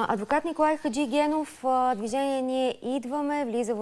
Адвокат Николай Хаджигенов, движение Ние идва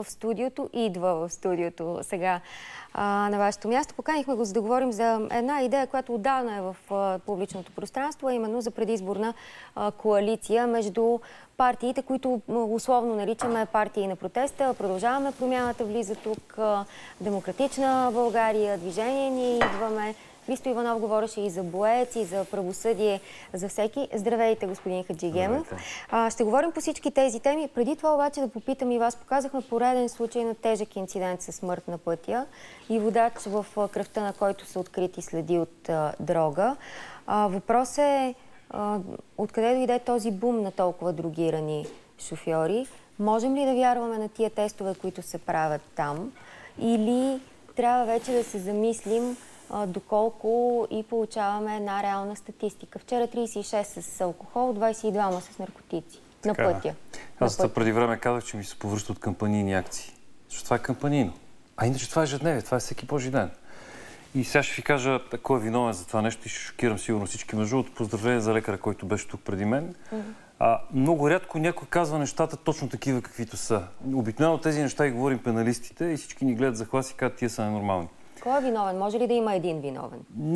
в студиото сега на вашето място. Поканихме го, за да говорим за една идея, която отдавна е в публичното пространство, а именно за предизборна коалиция между партиите, които условно наричаме партии на протеста. Продължаваме промяната, влиза тук Демократична България, движение Ние идваме. Христо Иванов говореше и за боец, и за правосъдие, за всеки. Здравейте, господин Хаджигенов. Ще говорим по всички тези теми. Преди това обаче да попитам и вас. Показахме пореден случай на тежък инцидент със смърт на пътя и водач в кръвта, на който са открити следи от дрога. Въпрос е откъде дойде този бум на толкова дрогирани шофьори? Можем ли да вярваме на тия тестове, които се правят там? Или трябва вече да се замислим доколко и получаваме една реална статистика? Вчера 36 с алкохол, 22 с наркотици на пътя. Аз преди време казах, че ми се повръщат кампанийни акции. Защото това е кампанийно. А иначе това е ежедневие, това е всеки Божи ден. И сега ще ви кажа кой е виновен за това нещо и ще шокирам сигурно всички. Между другото, поздравление за лекаря, който беше тук преди мен. Много рядко някой казва нещата точно такива, каквито са. Обикновено тези неща и говорим пеналистите и всички ни гледат за хлас и казват, тия са ненормални. Кой е виновен? Може ли да има един виновен?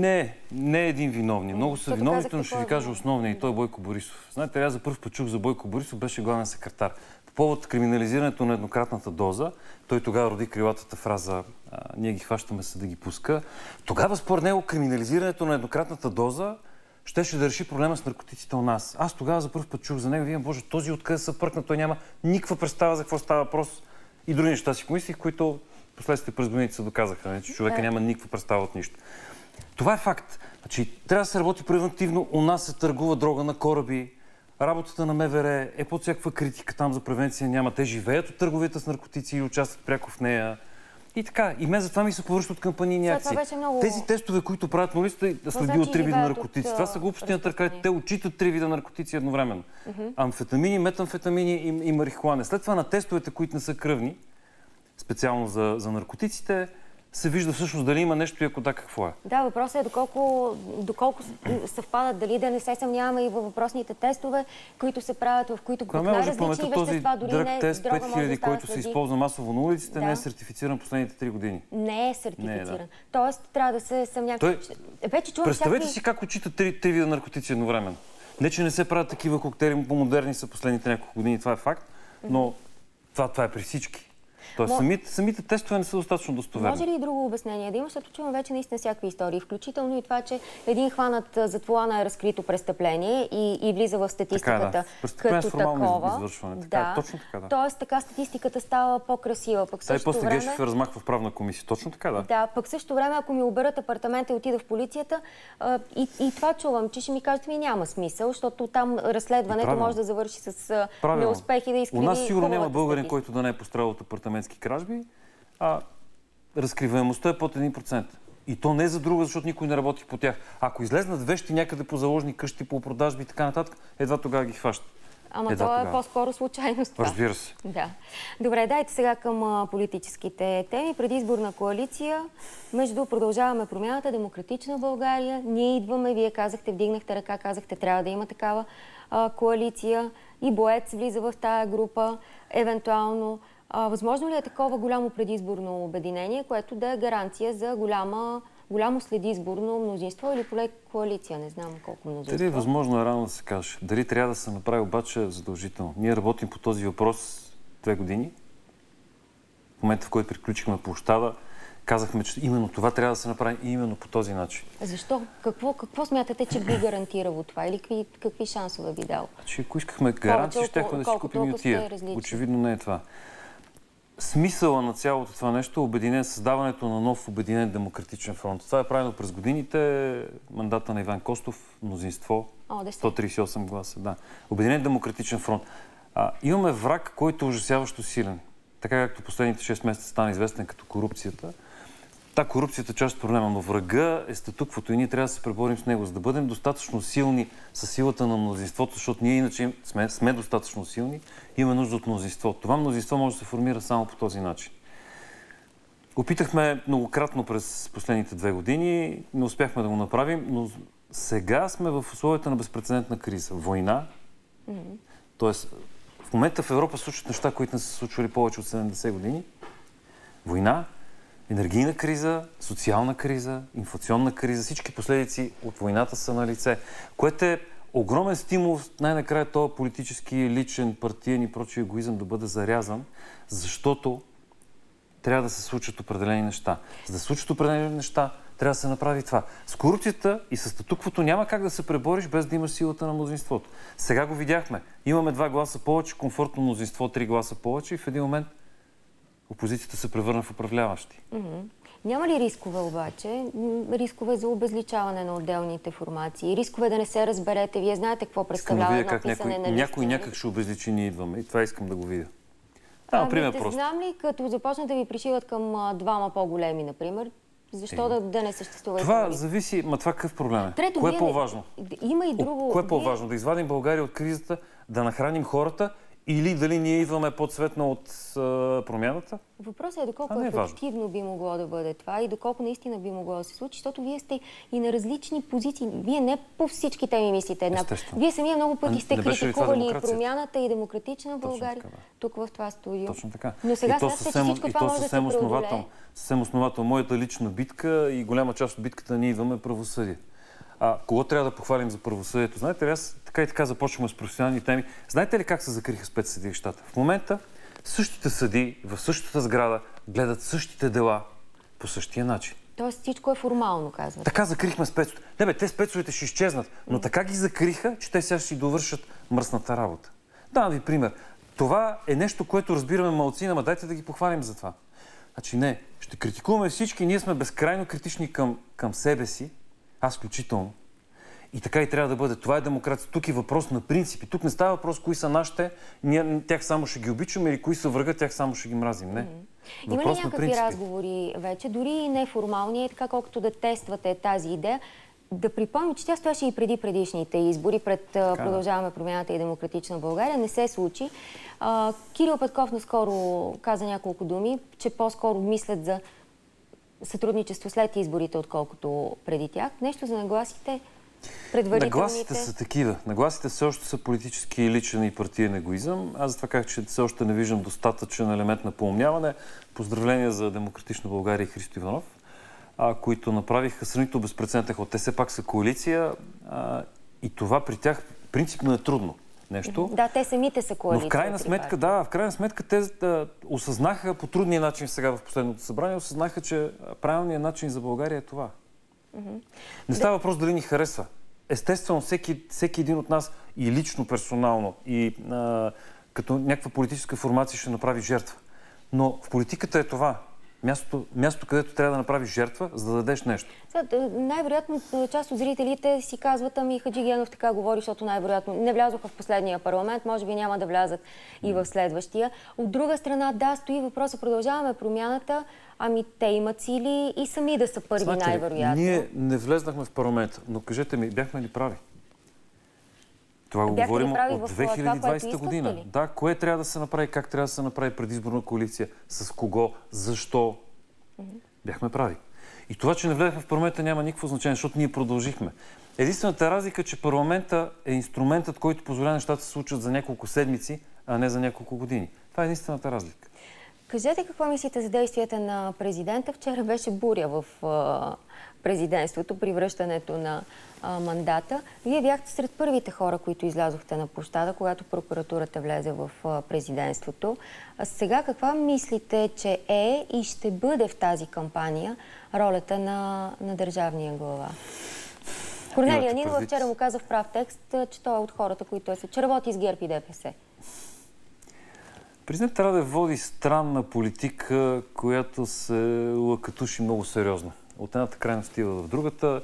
Не е един виновен. Много са виновните, но ще ви кажа основния и той е Бойко Борисов. Знаете, аз за първ път чух за Бойко Борисов, беше главен секретар. По повод криминализирането на еднократната доза, той тогава роди крилатата фраза ние ги хващаме се да ги пуска. Тогава според него криминализирането на еднократната доза щеше да реши проблема с наркотиците у нас. Аз тогава за първ път чух за него и викам, Боже, този откъде се пръкна, той няма никаква представа за какво става въпрос. И други неща си помислих, които последствие през годините се доказаха, че човека няма никаква представа от нищо. Това е факт. Значи, трябва да се работи превентивно. У нас се търгува дрога на кораби. Работата на МВР е под всякаква критика. Там за превенция няма. Те живеят от търговията с наркотици или участват пряко в нея. И така. И мен затова ми се повръщат кампанийни акции. Тези тестове, които правят молистите, следи от 3 вида наркотици. Това са глупости на търкалите. Те отчитат 3 вида наркотици едновременно. Амфетамини, метамфетамини и марихуана. След това на тестовете, които не са кръвни, специално за наркотиците, се вижда всъщност дали има нещо и ако да, какво е. Да, въпросът е доколко съвпадат, дали да не се съмняваме и във въпросните тестове, които се правят, в които под най-различни вещества, дори не тест 5000, който се използва масово на улиците, не е сертифициран последните 3 години. Не е сертифициран. Тоест, трябва да се съмнява. Представете си как отчитат 3 вида наркотици едновременно. Не, че не се правят такива коктейли, по-модерни са последните няколко години, това е факт, но това е при всички. Тоест, самите тестове не са достатъчно достоверни. Може ли и друго обяснение да има, защото чувам вече наистина всякакви истории, включително и това, че един хванат зад волана е разкрито престъпление и влиза в статистиката като такова. Точно така, да. Тоест, така статистиката става по-красива. И после Гешев е размахва в правна комисия. Точно така, да. Да, пък също време, ако ми оберат апартамента и отида в полицията, и това чувам, че ще ми кажат, няма смисъл, защото там разследването може да завърши с неуспех и да изкриви. У нас сигурно няма българин, който да не е пострадал от апартаментски кражби, а разкриваемостта е под 1%. И то не за друго, защото никой не работи по тях. Ако излезнат вещи някъде по заложни къщи, по продажби и така нататък, едва тогава ги хващат. Ама това е по-скоро случайност. Разбира се. Да. Добре, дайте сега към политическите теми. Предизборна коалиция между Продължаваме промяната, Демократична България. Ние идваме, вие казахте, вдигнахте ръка, казахте, трябва да има такава коалиция. И боец влиза в тая група, евентуално. Възможно ли е такова голямо предизборно обединение, което да е гаранция за голямо следизборно мнозинство или поне коалиция? Не знам колко мнозинство. Дали е възможно рано да се каже. Дали трябва да се направи обаче задължително. Ние работим по този въпрос 2 години. В момента, в който приключихме площада, казахме, че именно това трябва да се направи именно по този начин. Защо? Какво смятате, че би гарантирало това? Или какви шансове би дал? Ако искахме гаранции, щяхме да си купим и от тия. Очевидно не е това. Смисъла на цялото това нещо е създаването на нов обединен демократичен фронт. Това е правено през годините. Мандата на Иван Костов, мнозинство, 138 гласа. Да. Обединен демократичен фронт. Имаме враг, който е ужасяващо силен. Така както последните 6 месеца стана известен като корупцията. Корупцията е част от проблема, но врага е статуквото и ние трябва да се преборим с него, за да бъдем достатъчно силни със силата на мнозинството, защото ние иначе сме достатъчно силни, имаме нужда от мнозинство. Това мнозинство може да се формира само по този начин. Опитахме многократно през последните 2 години, не успяхме да го направим, но сега сме в условията на безпрецедентна криза. Война, Тоест, в момента в Европа случват неща, които не са случвали повече от 70 години. Война, енергийна криза, социална криза, инфлационна криза, всички последици от войната са на лице, което е огромен стимул най-накрая този политически, личен, партиен и прочий егоизъм да бъде зарязан, защото трябва да се случат определени неща. За да се случат определени неща, трябва да се направи това. С корупцията и с статуквото няма как да се пребориш без да имаш силата на мнозинството. Сега го видяхме. Имаме 2 гласа повече, комфортно мнозинство 3 гласа повече и в един момент опозицията се превърна в управляващи. Няма ли рискове обаче? Рискове за обезличаване на отделните формации? Рискове да не се разберете? Вие знаете какво представлява едно писане на листи? Някой някак ще обезличи, ние идваме. И това искам да го видя. Например, просто. Знам ли, като започнат да ви пришиват към двама по-големи, например, защо да не съществува? Това зависи. Ма това какъв проблем е? Трето, кое е по-важно? Има и друго. Кое е по-важно? Да извадим България от кризата, да нахраним хората или дали ние идваме по-цветно от промяната? Въпросът е доколко ефективно би могло да бъде това и доколко наистина би могло да се случи, защото вие сте и на различни позиции. Вие не по всички теми мислите еднакво. Вие самия много пъти сте критикували и промяната, и демократична България тук в това студио. Точно така. Но сега смятате, че всичко това може да се преодолее. Съвсем основателно. Моята лична битка и голяма част от битката ние идваме правосъдие. Кого трябва да похвалим за правосъдието? Знаете ли, аз така и така започваме с професионални теми. Знаете ли как се закриха спецсъдилищата? В момента същите съдии в същата сграда гледат същите дела по същия начин. Тоест всичко е формално, казвате. Така закрихме спецовете. Те спецовете ще изчезнат, но така ги закриха, че те сега ще си довършат мръсната работа. Давам ви пример. Това е нещо, което разбираме малцина, ама дайте да ги похвалим за това. Значи не, ще критикуваме всички, ние сме безкрайно критични към себе си, аз включително. И така и трябва да бъде. Това е демокрация. Тук е въпрос на принципи. Тук не става въпрос кои са нашите, ние тях само ще ги обичаме или кои са врага, тях само ще ги мразим. Не. Има ли някакви разговори вече, дори и неформални, е така колкото да тествате тази идея? Да припомним, че тя стояше и преди предишните избори, пред Продължаваме промяната и Демократична България. Не се случи. Кирил Петков наскоро каза няколко думи, че по-скоро мислят за сътрудничество след изборите, отколкото преди тях. Нещо за нагласите? Нагласите са такива. Нагласите все още са политически и личен и партиен егоизъм. Аз затова казах, че все още не виждам достатъчен елемент на поумняване. Поздравления за Демократична България и Христо Иванов, които направиха сравнително безпрецедентен ход. Те все пак са коалиция и това при тях принципно е трудно нещо. Да, те самите са коалиция. Но в крайна сметка те осъзнаха по трудния начин сега в последното събрание, осъзнаха, че правилният начин за България е това. Не става въпрос дали ни харесва. Естествено, всеки един от нас и лично, персонално, и като някаква политическа формация ще направи жертва. Но в политиката е това. Място, където трябва да направиш жертва, за да дадеш нещо. Най-вероятно част от зрителите си казват, ами Хаджигенов така говори, защото най-вероятно не влязоха в последния парламент, може би няма да влязат и в следващия. От друга страна, да, стои въпроса, продължаваме промяната, ами те имат сили и сами да са първи, най-вероятно. Ние не влезнахме в парламента, но кажете ми, бяхме ли прави? Това го говорим от 2020 година. Да, кое трябва да се направи, как трябва да се направи предизборна коалиция, с кого, защо. Бяхме прави. И това, че не влезахме в парламента, няма никакво значение, защото ние продължихме. Единствената разлика е, че парламента е инструментът, който позволява нещата да се случат за няколко седмици, а не за няколко години. Това е единствената разлика. Кажете какво мислите за действията на президента. Вчера беше буря в президентството при връщането на мандата. Вие бяхте сред първите хора, които излязохте на площада, когато прокуратурата влезе в президентството. А сега каква мислите, че е и ще бъде в тази кампания ролята на държавния глава? Корнелия Нинова вчера му каза в прав текст, че той е от хората, които че работи с ГЕРБ и ДПС. Президентът Радев води странна политика, която се лъкатуши много сериозно. От едната крайност стива в другата.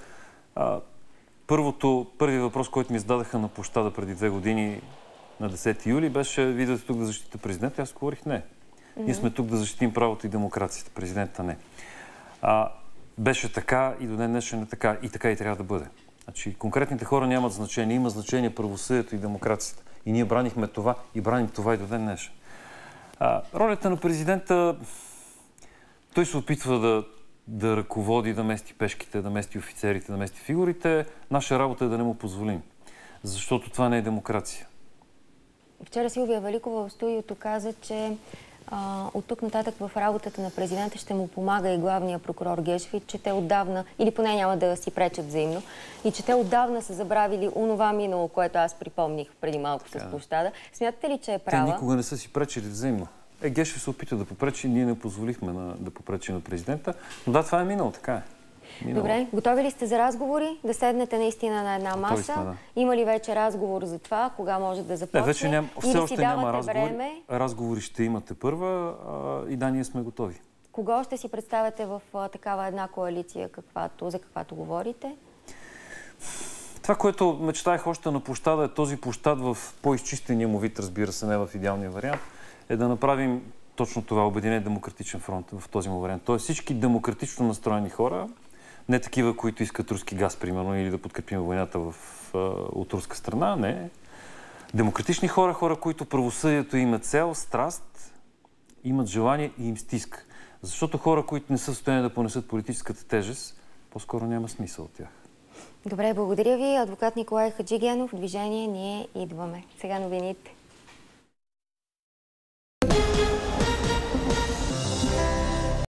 Първият въпрос, който ми зададаха на площада преди 2 години, на 10 юли, беше: видите тук да защитите президента? Аз говорих не. Ние сме тук да защитим правото и демокрацията. Президента не. Беше така и до ден днешен е така. И така и трябва да бъде. Значи, конкретните хора нямат значение. Има значение правосъдието и демокрацията. И ние бранихме това и браним това и до ден днешен. Ролята на президента, той се опитва да ръководи, да мести пешките, да мести офицерите, да мести фигурите. Наша работа е да не му позволим. Защото това не е демокрация. Вчера Силвия Великова в студиото каза, че от тук нататък в работата на президента ще му помага и главния прокурор Гешев, че те отдавна, или поне няма да си пречат взаимно, и че те отдавна са забравили онова минало, което аз припомних преди малко с площада. Смятате ли, че е права? Те никога не са си пречили взаимно. Гешев се опита да попречи, ние не позволихме да попречи на президента, но да, това е минало, така е. Добре, готови ли сте за разговори? Да седнете наистина на една маса? Да. Има ли вече разговор за това? Кога може да започне? Вече все още няма разговори. Разговори ще имате първа и да, ние сме готови. Кого ще си представяте в такава една коалиция, за каквато говорите? Това, което мечтаях още на площада, е този площад в по-изчистения му вид, разбира се, не в идеалния вариант, е да направим точно това, Обединен демократичен фронт в този му вариант. Тоест всички демократично настроени хора, не такива, които искат руски газ, примерно, или да подкрепим войната от руска страна, не. Демократични хора, хора, които правосъдието имат цел, страст, имат желание и им стиска. Защото хора, които не са в състояние да понесат политическата тежест, по-скоро няма смисъл от тях. Добре, благодаря ви. Адвокат Николай Хаджигенов, Движение Ние идваме. Сега новините.